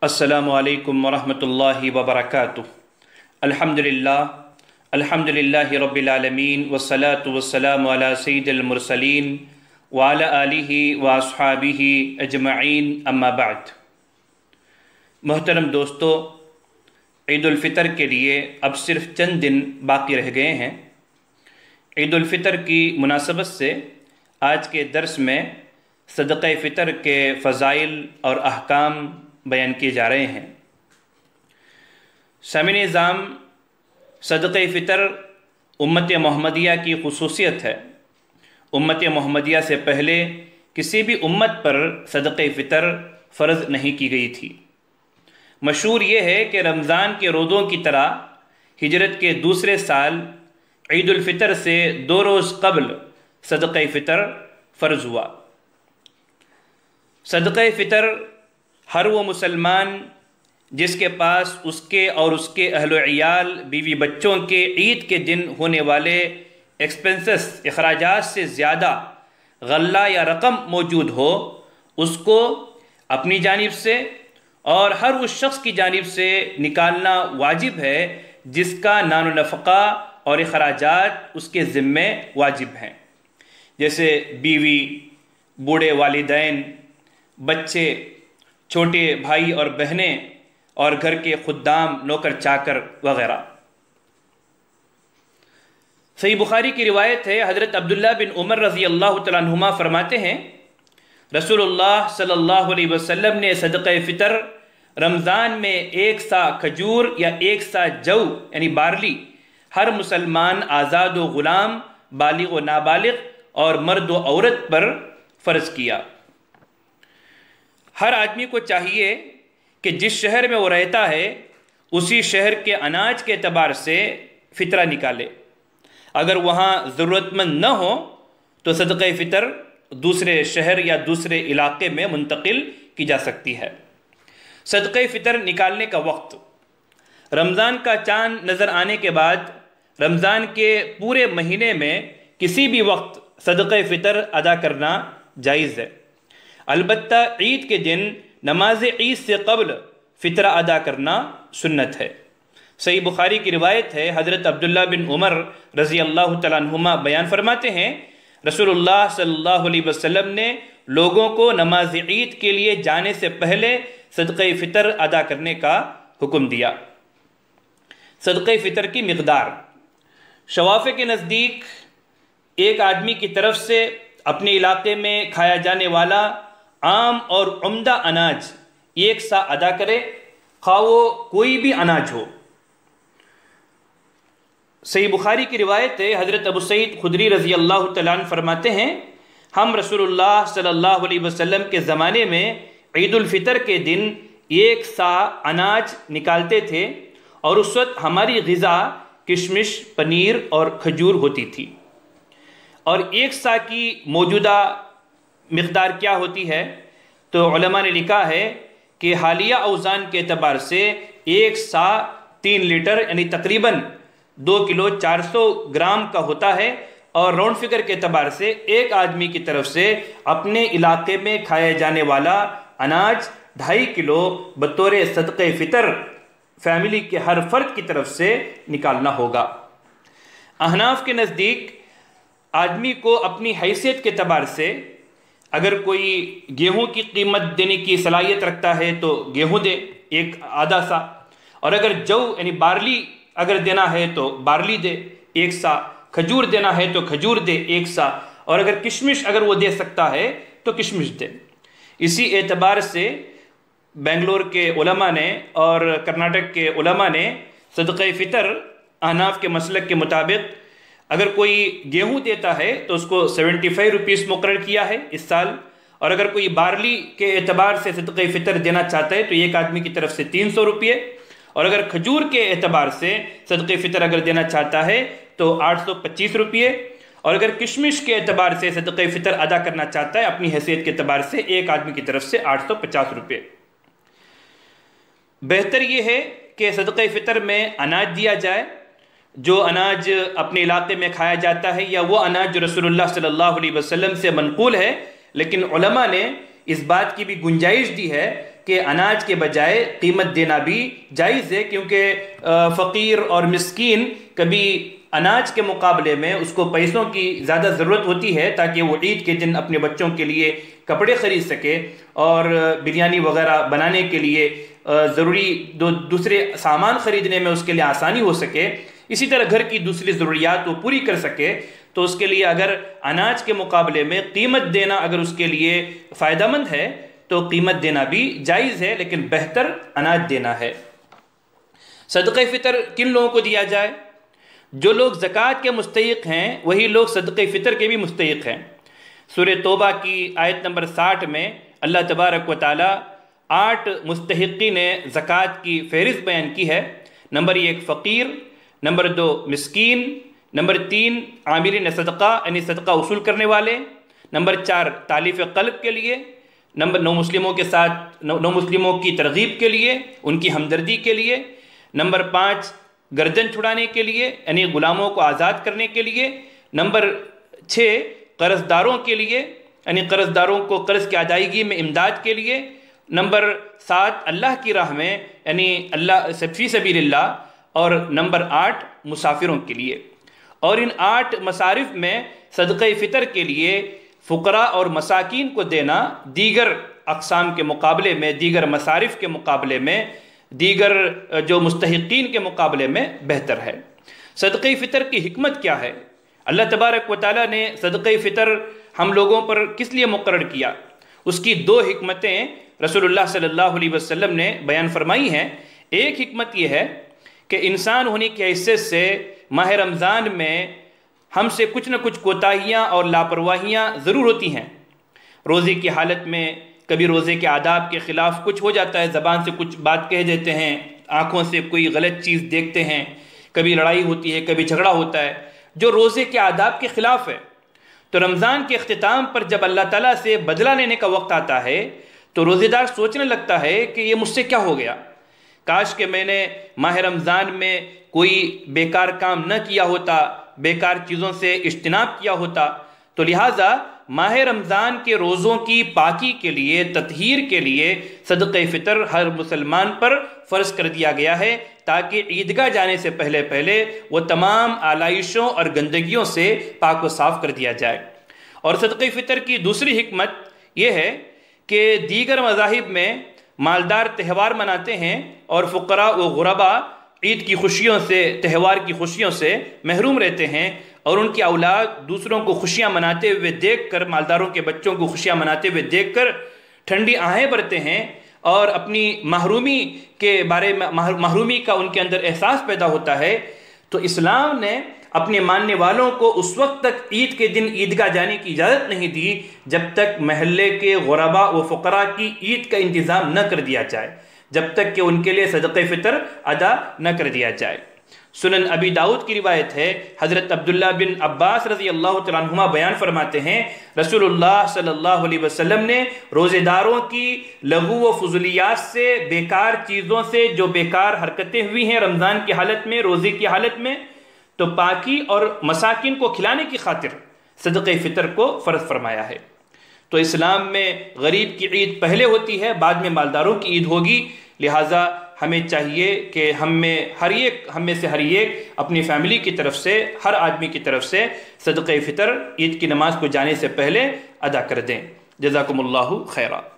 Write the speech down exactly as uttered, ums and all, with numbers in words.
السلام علیکم ورحمۃ اللہ وبرکاتہ۔ الحمدللہ الحمدللہ رب العالمین والصلاة والسلام علی سید المرسلین وعلی آلہ واصحابہ اجمعین، اما بعد۔ محترم دوستو، عید الفطر کے لیے اب صرف چند دن باقی رہ گئے ہیں۔ عید الفطر کی مناسبت سے آج کے درس میں صدقہ فطر کے فضائل اور احکام بیان کیے جا رہے ہیں۔ سامعین نظام، صدقہ فطر امت محمدیہ کی خصوصیت ہے۔ امت محمدیہ سے پہلے کسی بھی امت پر صدقہ فطر فرض نہیں کی گئی تھی۔ مشہور یہ ہے کہ رمضان کے روزوں کی طرح ہجرت کے دوسرے سال عید الفطر سے دو روز قبل صدقہ فطر فرض ہوا۔ صدقہ فطر ہر وہ مسلمان جس کے پاس اس کے اور اس کے اہل و عیال بیوی بچوں کے عید کے دن ہونے والے ایکسپنسز اخراجات سے زیادہ غلہ یا رقم موجود ہو، اس کو اپنی جانب سے اور ہر اس شخص کی جانب سے نکالنا واجب ہے جس کا نان و نفقہ اور اخراجات اس کے ذمے واجب ہیں، جیسے بیوی، بوڑھے والدین، بچے، چھوٹے بھائی اور بہنیں اور گھر کے خدام، نوکر چاکر وغیرہ۔ صحیح بخاری کی روایت ہے، حضرت عبداللہ بن عمر رضی اللہ تعالیٰ عنہما فرماتے ہیں، رسول اللہ صلی اللہ علیہ وسلم نے صدقہ فطر رمضان میں ایک سا کھجور یا ایک سا جو یعنی بارلی ہر مسلمان آزاد و غلام، بالغ و نابالغ اور مرد و عورت پر فرض کیا۔ ہر آدمی کو چاہیے کہ جس شہر میں وہ رہتا ہے اسی شہر کے اناج کے اعتبار سے فطرہ نکالے۔ اگر وہاں ضرورت مند نہ ہو تو صدقہ فطر دوسرے شہر یا دوسرے علاقے میں منتقل کی جا سکتی ہے۔ صدقہ فطر نکالنے کا وقت: رمضان کا چاند نظر آنے کے بعد رمضان کے پورے مہینے میں کسی بھی وقت صدقہ فطر ادا کرنا جائز ہے، البتہ عید کے دن نماز عید سے قبل فطرہ ادا کرنا سنت ہے۔ صحیح بخاری کی روایت ہے، حضرت عبداللہ بن عمر رضی اللہ تعالیٰ عنہما بیان فرماتے ہیں، رسول اللہ صلی اللہ علیہ وسلم نے لوگوں کو نماز عید کے لیے جانے سے پہلے صدقہ فطر ادا کرنے کا حکم دیا۔ صدقہ فطر کی مقدار: شوافے کے نزدیک ایک آدمی کی طرف سے اپنے علاقے میں کھایا جانے والا عام اور عمدہ اناج ایک سا ادا کرے، خواہ وہ کوئی بھی اناج ہو۔ صحیح بخاری کی روایت ہے، حضرت ابو سعید خدری رضی اللہ تعالیٰ عنہ فرماتے ہیں، ہم رسول اللہ صلی اللہ علیہ وسلم کے زمانے میں عید الفطر کے دن ایک سا اناج نکالتے تھے اور اس وقت ہماری غذا کشمش، پنیر اور کھجور ہوتی تھی۔ اور ایک سا کی موجودہ مقدار کیا ہوتی ہے؟ تو علماء نے لکھا ہے کہ حالیہ اوزان کے اعتبار سے ایک سا تین لیٹر یعنی تقریباً دو کلو چار سو گرام کا ہوتا ہے، اور راؤنڈ فگر کے اعتبار سے ایک آدمی کی طرف سے اپنے علاقے میں کھایا جانے والا اناج ڈھائی کلو بطور صدقہ فطر فیملی کے ہر فرد کی طرف سے نکالنا ہوگا۔ احناف کے نزدیک آدمی کو اپنی حیثیت کے اعتبار سے اگر کوئی گیہوں کی قیمت دینے کی صلاحیت رکھتا ہے تو گیہوں دے ایک آدھا سا، اور اگر جو یعنی بارلی اگر دینا ہے تو بارلی دے ایک سا، کھجور دینا ہے تو کھجور دے ایک سا، اور اگر کشمش اگر وہ دے سکتا ہے تو کشمش دے۔ اسی اعتبار سے بنگلور کے علماء نے اور کرناٹک کے علماء نے صدقہ فطر احناف کے مسلک کے مطابق اگر کوئی گیہوں دیتا ہے تو اس کو سیونٹی فائیو روپیز مقرر کیا ہے اس سال، اور اگر کوئی بارلی کے اعتبار سے صدقہ فطر دینا چاہتا ہے تو ایک آدمی کی طرف سے تین سو روپیے، اور اگر کھجور کے اعتبار سے صدقہ فطر اگر دینا چاہتا ہے تو آٹھ سو پچیس روپیے، اور اگر کشمش کے اعتبار سے صدقہ فطر ادا کرنا چاہتا ہے اپنی حیثیت کے اعتبار سے ایک آدمی کی طرف سے آٹھ سو پچاس روپے۔ بہتر یہ ہے کہ صدقہ فطر میں اناج دیا جائے، جو اناج اپنے علاقے میں کھایا جاتا ہے یا وہ اناج جو رسول اللہ صلی اللہ علیہ وسلم سے منقول ہے، لیکن علماء نے اس بات کی بھی گنجائش دی ہے کہ اناج کے بجائے قیمت دینا بھی جائز ہے، کیونکہ فقیر اور مسکین کبھی اناج کے مقابلے میں اس کو پیسوں کی زیادہ ضرورت ہوتی ہے تاکہ وہ عید کے دن اپنے بچوں کے لیے کپڑے خرید سکے اور بریانی وغیرہ بنانے کے لیے ضروری دو دوسرے سامان خریدنے میں اس کے لیے آسانی ہو سکے، اسی طرح گھر کی دوسری ضروریات وہ پوری کر سکے، تو اس کے لیے اگر اناج کے مقابلے میں قیمت دینا اگر اس کے لیے فائدہ مند ہے تو قیمت دینا بھی جائز ہے، لیکن بہتر اناج دینا ہے۔ صدقہ فطر کن لوگوں کو دیا جائے؟ جو لوگ زکوٰۃ کے مستحق ہیں وہی لوگ صدقہ فطر کے بھی مستحق ہیں۔ سورہ توبہ کی آیت نمبر ساٹھ میں اللہ تبارک و تعالیٰ آٹھ مستحقین زکوٰۃ کی فہرست بیان کی ہے۔ نمبر ایک فقیر، نمبر دو مسکین، نمبر تین عاملین صدقہ یعنی صدقہ وصول کرنے والے، نمبر چار تالیف قلب کے لیے، نمبر نو مسلموں کے ساتھ نو مسلموں کی ترغیب کے لیے، ان کی ہمدردی کے لیے، نمبر پانچ گردن چھڑانے کے لیے یعنی غلاموں کو آزاد کرنے کے لیے، نمبر چھ قرض داروں کے لیے یعنی قرض داروں کو قرض کی ادائیگی میں امداد کے لیے، نمبر سات اللہ کی راہ میں یعنی اللہ فی سبیل اللہ، اور نمبر آٹھ مسافروں کے لیے۔ اور ان آٹھ مصارف میں صدقہ فطر کے لیے فقراء اور مساکین کو دینا دیگر اقسام کے مقابلے میں، دیگر مصارف کے مقابلے میں، دیگر جو مستحقین کے مقابلے میں بہتر ہے۔ صدقہ فطر کی حکمت کیا ہے؟ اللہ تبارک و تعالیٰ نے صدقہ فطر ہم لوگوں پر کس لیے مقرر کیا؟ اس کی دو حکمتیں رسول اللہ صلی اللہ علیہ وسلم نے بیان فرمائی ہیں۔ ایک حکمت یہ ہے کہ انسان ہونے کی حیثیت سے ماہ رمضان میں ہم سے کچھ نہ کچھ کوتاہیاں اور لاپرواہیاں ضرور ہوتی ہیں۔ روزے کی حالت میں کبھی روزے کے آداب کے خلاف کچھ ہو جاتا ہے، زبان سے کچھ بات کہہ دیتے ہیں، آنکھوں سے کوئی غلط چیز دیکھتے ہیں، کبھی لڑائی ہوتی ہے، کبھی جھگڑا ہوتا ہے جو روزے کے آداب کے خلاف ہے۔ تو رمضان کے اختتام پر جب اللہ تعالیٰ سے بدلہ لینے کا وقت آتا ہے تو روزے دار سوچنے لگتا ہے کہ یہ مجھ سے کیا ہو گیا، کاش کہ میں نے ماہ رمضان میں کوئی بیکار کام نہ کیا ہوتا، بیکار چیزوں سے اجتناب کیا ہوتا۔ تو لہٰذا ماہ رمضان کے روزوں کی پاکی کے لیے، تطہیر کے لیے صدقہ فطر ہر مسلمان پر فرض کر دیا گیا ہے تاکہ عیدگاہ جانے سے پہلے پہلے وہ تمام آلائشوں اور گندگیوں سے پاک و صاف کر دیا جائے۔ اور صدقہ فطر کی دوسری حکمت یہ ہے کہ دیگر مذاہب میں مالدار تہوار مناتے ہیں اور فقراء و غرباء عید کی خوشیوں سے، تہوار کی خوشیوں سے محروم رہتے ہیں، اور ان کی اولاد دوسروں کو خوشیاں مناتے ہوئے دیکھ کر، مالداروں کے بچوں کو خوشیاں مناتے ہوئے دیکھ کر ٹھنڈی آہیں بھرتے ہیں اور اپنی محرومی کے بارے میں محرومی کا ان کے اندر احساس پیدا ہوتا ہے۔ تو اسلام نے اپنے ماننے والوں کو اس وقت تک عید کے دن عیدگاہ جانے کی اجازت نہیں دی جب تک محلے کے غرباء و فقراء کی عید کا انتظام نہ کر دیا جائے، جب تک کہ ان کے لیے صدقہ فطر ادا نہ کر دیا جائے۔ سنن ابی داؤد کی روایت ہے، حضرت عبداللہ بن عباس رضی اللہ تعالیٰ عنہما بیان فرماتے ہیں، رسول اللہ صلی اللہ علیہ وسلم نے روزے داروں کی لغو و فضولیات سے، بیکار چیزوں سے جو بیکار حرکتیں ہوئی ہیں رمضان کی حالت میں، روزے کی حالت میں، تو پاکی اور مساکین کو کھلانے کی خاطر صدقہ فطر کو فرض فرمایا ہے۔ تو اسلام میں غریب کی عید پہلے ہوتی ہے، بعد میں مالداروں کی عید ہوگی، لہٰذا ہمیں چاہیے کہ ہم میں ہر ایک ہم میں سے ہر ایک اپنی فیملی کی طرف سے، ہر آدمی کی طرف سے صدقہ فطر عید کی نماز کو جانے سے پہلے ادا کر دیں۔ جزاکم اللہ خیرہ۔